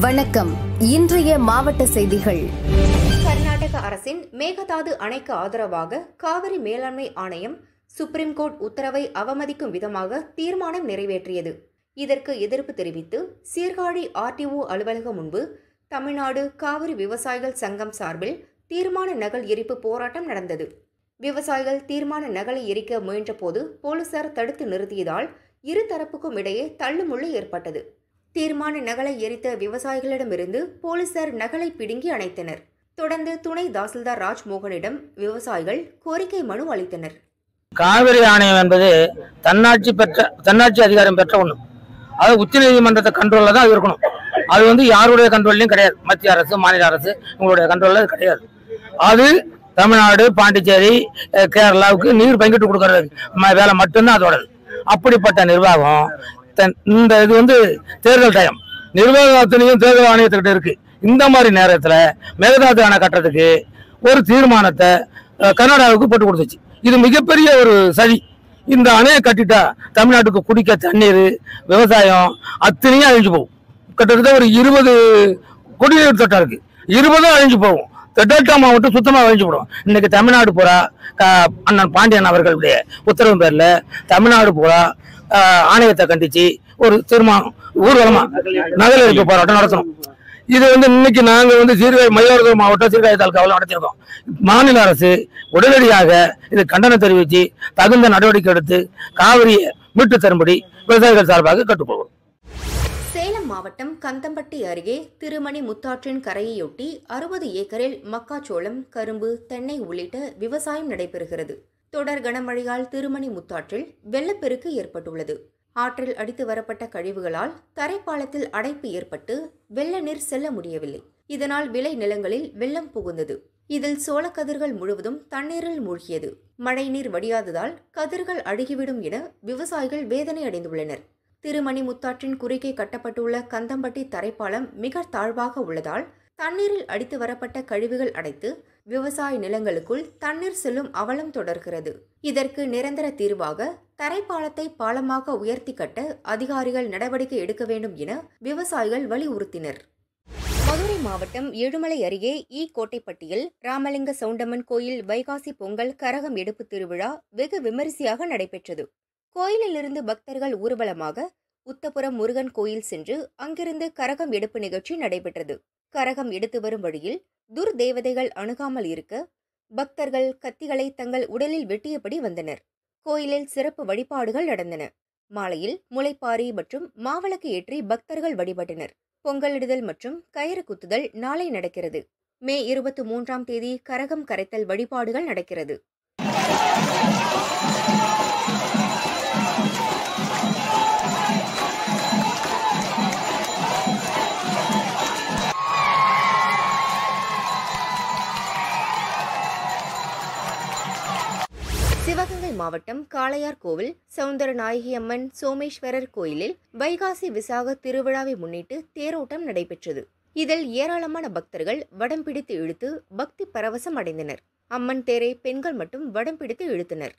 வணக்கம். இன்றைய மாவட்ட செய்திகள். கர்நாடக அரசின் மேகதாது அணைக்கு ஆதரவாக காவிரி மேலாண்மை ஆணையம் சுப்ரீம் கோர்ட் உத்தரவை அவமதிக்கும் விதமாக தீர்மானம் நிறைவேற்றியது. இதற்கு எதிர்ப்பு தெரிவித்து சீர்காழி RTO அலுவலகம் முன்பு தமிழ்நாடு காவிரி விவசாயிகள் சங்கம் சார்பில் தீர்மான நகல் எரிப்பு போராட்டம் நடந்தது. விவசாயிகள் தீர்மான நகலை எரிக்க முயன்றபோது போலீசார் தடுத்து நிறுத்தியதால் இருதரப்புக்கும் இடையே தள்ளுமுள்ளு ஏற்பட்டது. தீர்மான நகலை எரித்த விவசாயிகளிடமிருந்து போலீசார் நகலை பிடுங்கி அணைத்தனர். தொடர்ந்து துணை தாசில்தார் ராஜ்மோகனிடம் விவசாயிகள் கோரிக்கை மனு அளித்தனர். காவிரி ஆணையம் என்பது தன்னாட்சி அதிகாரம் பெற்ற ஒண்ணு. அது உச்ச நீதிமன்றத்தை கண்ட்ரோல்ல தான் இருக்கணும். அது யாருடைய கண்ட்ரோல்லையும் கிடையாது. மத்திய அரசு, மாநில அரசு உங்களுடைய கண்ட்ரோல்ல கிடையாது. அது தமிழ்நாடு, பாண்டிச்சேரி, கேரளாவுக்கு நீர் பங்கிட்டு கொடுக்கறது வேலை மட்டும்தான் அதோடது. அப்படிப்பட்ட நிர்வாகம் இந்த இது தேர்தல் டைம் நிர்வாகத்திலையும் தேர்தல் ஆணையத்துக்கிட்ட இருக்கு. இந்த மாதிரி நேரத்தில் மேகதாது அணை கட்டுறதுக்கு ஒரு தீர்மானத்தை கர்நாடகாவுக்கு போட்டு கொடுத்துச்சு. இது மிகப்பெரிய ஒரு சதி. இந்த அணையை கட்டிட்டா தமிழ்நாட்டுக்கு குடிக்க தண்ணீர், விவசாயம் அத்தனையும் அழிஞ்சு போகும். கிட்டத்தட்ட ஒரு 20 குடிநீர் திட்டம் இருக்கு. 20 அழிஞ்சு போகும். டெல்டா மாவட்டம் சுத்தமாக அழிஞ்சு போடும். இன்னைக்கு தமிழ்நாடு பூரா அண்ணன் பாண்டியன் அவர்களுடைய உத்தரவு பேர்ல தமிழ்நாடு பூரா ஆணையத்தை கண்டிச்சு ஒரு தீர்மானம் ஊர்வலமா நகல் எரிப்பு போராட்டம் நடத்தணும். இது இன்னைக்கு நாங்க சீர்காழி மயிலாடுதுறை மாவட்டம் சீர்காழி தாலுகாவில் நடத்திருக்கோம். மாநில அரசு உடனடியாக இது கண்டனம் தெரிவித்து தகுந்த நடவடிக்கை எடுத்து காவிரியை மீட்டு தரும்படி விவசாயிகள் சார்பாக கேட்டுக்கொள்வோம். சேலம் மாவட்டம் கந்தம்பட்டி அருகே திருமணி முத்தாற்றின் கரையையொட்டி 60 ஏக்கரில் மக்காச்சோளம், கரும்பு, தென்னை உள்ளிட்ட விவசாயம் நடைபெறுகிறது. தொடர் கனமழையால் திருமணி முத்தாற்றில் வெள்ளப்பெருக்கு ஏற்பட்டுள்ளது. ஆற்றில் அடித்து வரப்பட்ட கழிவுகளால் தரைப்பாலத்தில் அடைப்பு ஏற்பட்டு வெள்ள நீர் செல்ல முடியவில்லை. இதனால் விளை நிலங்களில் வெள்ளம் புகுந்தது. இதில் சோளக்கதிர்கள் முழுவதும் தண்ணீரில் மூழ்கியது. மழை நீர் வடியாததால் கதிர்கள் அழுகிவிடும் என விவசாயிகள் வேதனை அடைந்துள்ளனர். திருமணி முத்தாற்றின் குறுக்கே கட்டப்பட்டுள்ள கந்தம்பட்டி தரைப்பாலம் மிக தாழ்வாக உள்ளதால் தண்ணீரில் அடித்து வரப்பட்ட கழிவுகள் அடைத்து விவசாய நிலங்களுக்குள் தண்ணீர் செல்லும் அவலம் தொடர்கிறது. இதற்கு நிரந்தர தீர்வாக தரைப்பாலத்தை பாலமாக உயர்த்தி கட்ட அதிகாரிகள் நடவடிக்கை எடுக்க வேண்டும் என விவசாயிகள் வலியுறுத்தினர். மதுரை மாவட்டம் ஏழுமலை அருகே கோட்டைப்பட்டியில் ராமலிங்க சவுண்டம்மன் கோயில் வைகாசி பொங்கல் கரகம் எடுப்பு திருவிழா வெகு விமரிசையாக நடைபெற்றது. கோயிலிலிருந்து பக்தர்கள் ஊர்வலமாக உத்தபுரம் முருகன் கோயில் சென்று அங்கிருந்து கரகம் எடுப்பு நிகழ்ச்சி நடைபெற்றது. கரகம் எடுத்து வரும் வழியில் துர்தேவதைகள் அணுகாமல் இருக்க பக்தர்கள் கத்திகளை தங்கள் உடலில் வெட்டியபடி வந்தனர். கோயிலில் சிறப்பு வழிபாடுகள் நடந்தன. மாலையில் முளைப்பாரி மற்றும் மாவிளக்கு ஏற்றி பக்தர்கள் வழிபட்டனர். பொங்கலிடுதல் மற்றும் கயிறு குத்துதல் நாளை நடக்கிறது. மே 23ஆம் தேதி கரகம் கரைத்தல் வழிபாடுகள் நடக்கிறது. சிவகங்கை மாவட்டம் காளையார் கோவில் சவுந்தரநாயகி அம்மன் சோமேஸ்வரர் கோயிலில் வைகாசி விசாக திருவிழாவை முன்னிட்டு தேரோட்டம் நடைபெற்றது. இதில் ஏராளமான பக்தர்கள் வடம் பிடித்து இழுத்து பக்தி பரவசம் அடைந்தனர். அம்மன் தேரை பெண்கள் மட்டும் வடம் பிடித்து இழுத்தனர்.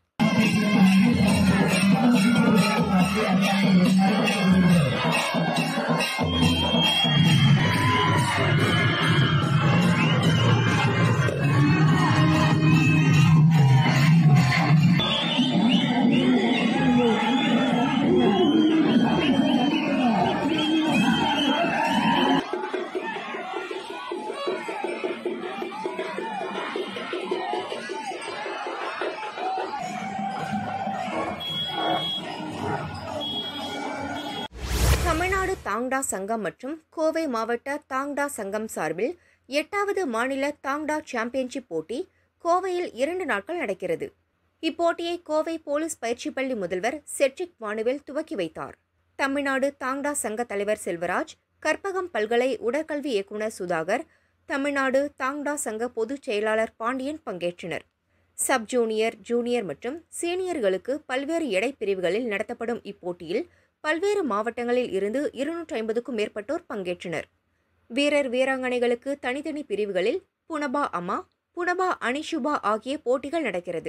தமிழ்நாடு தாங்டா சங்கம் மற்றும் கோவை மாவட்ட தாங்டா சங்கம் சார்பில் 8வது மாநில தாங்டா சாம்பியன்ஷிப் போட்டி கோவையில் 2 நாட்கள் நடக்கிறது. இப்போட்டியை கோவை போலீஸ் பயிற்சி பள்ளி முதல்வர் செட்ரிக் வானுவேல் துவக்கி வைத்தார். தமிழ்நாடு தாங்டா சங்க தலைவர் செல்வராஜ், கற்பகம் பல்கலை உடற்கல்வி இயக்குநர் சுதாகர், தமிழ்நாடு தாங்டா சங்க பொதுச் செயலாளர் பாண்டியன் பங்கேற்றனர். சப் ஜூனியர், ஜூனியர் மற்றும் சீனியர்களுக்கு பல்வேறு எடை பிரிவுகளில் நடத்தப்படும் இப்போட்டியில் பல்வேறு மாவட்டங்களில் இருந்து 250க்கும் மேற்பட்டோர் பங்கேற்றனர். வீரர் வீராங்கனைகளுக்கு தனித்தனி பிரிவுகளில் புனபா அம்மா, புனபா அனிஷுபா ஆகிய போட்டிகள் நடக்கிறது.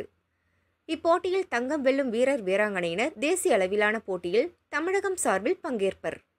இப்போட்டியில் தங்கம் வெல்லும் வீரர் வீராங்கனையினர் தேசிய அளவிலான போட்டியில் தமிழகம் சார்பில் பங்கேற்பர்.